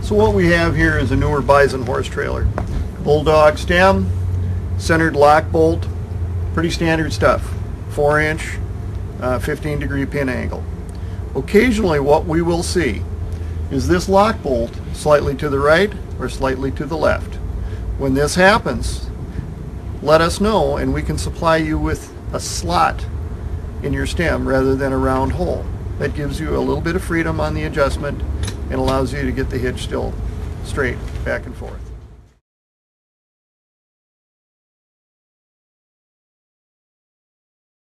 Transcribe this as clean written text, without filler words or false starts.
So what we have here is a newer Bison horse trailer. Bulldog stem, centered lock bolt, pretty standard stuff. 4-inch, 15-degree pin angle. Occasionally what we will see is this lock bolt slightly to the right or slightly to the left. When this happens, let us know and we can supply you with a slot in your stem rather than a round hole. That gives you a little bit of freedom on the adjustment and allows you to get the hitch still straight back and forth.